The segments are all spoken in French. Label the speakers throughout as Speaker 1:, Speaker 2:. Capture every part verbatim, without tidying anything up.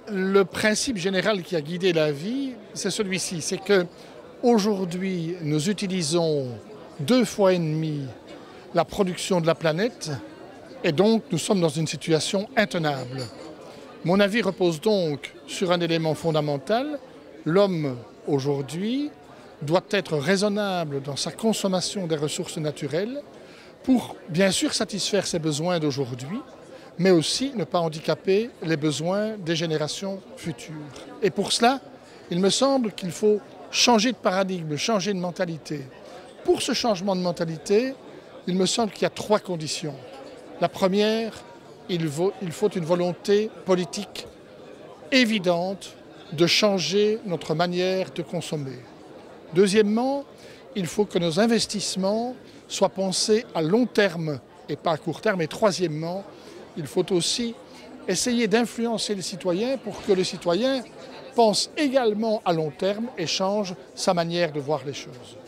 Speaker 1: Le principe général qui a guidé la vie, c'est celui-ci, c'est que aujourd'hui, nous utilisons deux fois et demi la production de la planète et donc nous sommes dans une situation intenable. Mon avis repose donc sur un élément fondamental. L'homme, aujourd'hui, doit être raisonnable dans sa consommation des ressources naturelles pour, bien sûr, satisfaire ses besoins d'aujourd'hui, mais aussi ne pas handicaper les besoins des générations futures. Et pour cela, il me semble qu'il faut changer de paradigme, changer de mentalité. Pour ce changement de mentalité, il me semble qu'il y a trois conditions. La première, il faut, il faut une volonté politique évidente de changer notre manière de consommer. Deuxièmement, il faut que nos investissements soient pensés à long terme et pas à court terme. Et troisièmement, il faut aussi essayer d'influencer les citoyens pour que le citoyen pense également à long terme et change sa manière de voir les choses.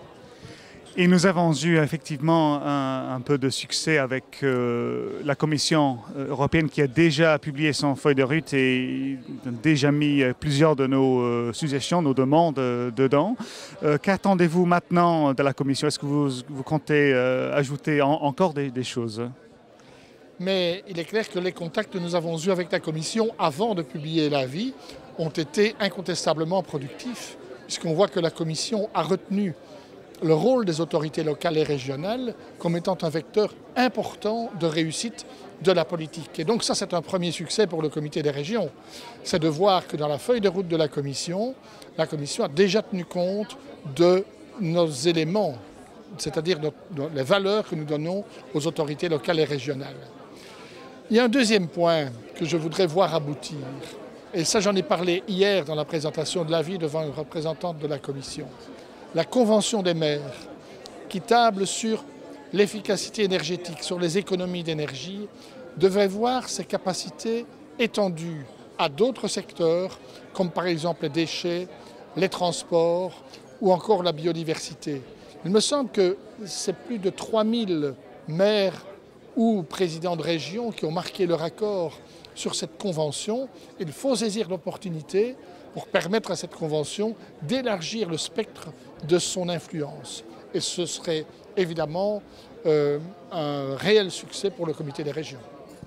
Speaker 2: Et nous avons eu effectivement un, un peu de succès avec euh, la Commission européenne qui a déjà publié son feuille de route et déjà mis plusieurs de nos euh, suggestions, nos demandes euh, dedans. Euh, Qu'attendez-vous maintenant de la Commission? Est-ce que vous, vous comptez euh, ajouter en, encore des, des choses?
Speaker 1: Mais il est clair que les contacts que nous avons eus avec la Commission avant de publier l'avis ont été incontestablement productifs, puisqu'on voit que la Commission a retenu le rôle des autorités locales et régionales comme étant un vecteur important de réussite de la politique. Et donc ça, c'est un premier succès pour le Comité des régions. C'est de voir que dans la feuille de route de la Commission, la Commission a déjà tenu compte de nos éléments, c'est-à-dire les valeurs que nous donnons aux autorités locales et régionales. Il y a un deuxième point que je voudrais voir aboutir. Et ça, j'en ai parlé hier dans la présentation de l'avis devant une représentante de la Commission. La Convention des maires, qui table sur l'efficacité énergétique, sur les économies d'énergie, devrait voir ses capacités étendues à d'autres secteurs, comme par exemple les déchets, les transports ou encore la biodiversité. Il me semble que c'est plus de trois mille maires ou présidents de région qui ont marqué leur accord sur cette convention. Il faut saisir l'opportunité pour permettre à cette convention d'élargir le spectre de son influence. Et ce serait évidemment euh, un réel succès pour le Comité des régions.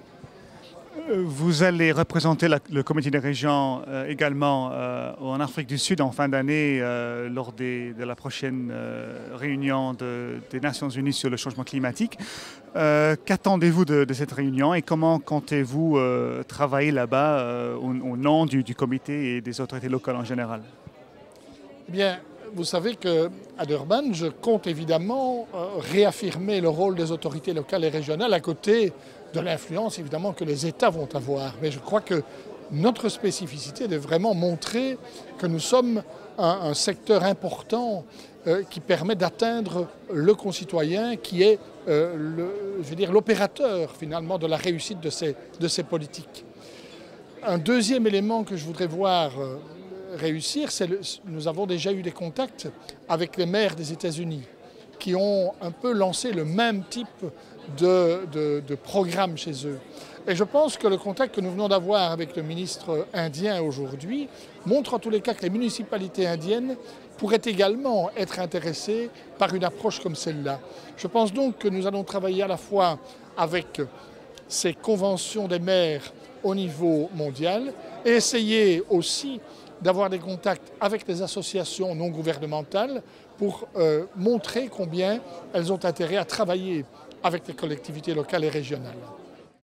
Speaker 2: Vous allez représenter la, le Comité des régions euh, également euh, en Afrique du Sud en fin d'année euh, lors des, de la prochaine euh, réunion de, des Nations Unies sur le changement climatique. Euh, Qu'attendez-vous de, de cette réunion et comment comptez-vous euh, travailler là-bas euh, au, au nom du, du comité et des autorités locales en général?
Speaker 1: Eh bien, vous savez qu'à Durban, je compte évidemment euh, réaffirmer le rôle des autorités locales et régionales à côté de l'influence évidemment que les États vont avoir. Mais je crois que notre spécificité est de vraiment montrer que nous sommes un, un secteur important euh, qui permet d'atteindre le concitoyen qui est euh, le, je veux dire, l'opérateur finalement de la réussite de ces, de ces politiques. Un deuxième élément que je voudrais voir euh, réussir, c'est que nous avons déjà eu des contacts avec les maires des États-Unis qui ont un peu lancé le même type de, de, de programme chez eux. Et je pense que le contact que nous venons d'avoir avec le ministre indien aujourd'hui montre en tous les cas que les municipalités indiennes pourraient également être intéressées par une approche comme celle-là. Je pense donc que nous allons travailler à la fois avec ces conventions des maires au niveau mondial et essayer aussi d'avoir des contacts avec les associations non gouvernementales pour euh, montrer combien elles ont intérêt à travailler avec les collectivités locales et régionales.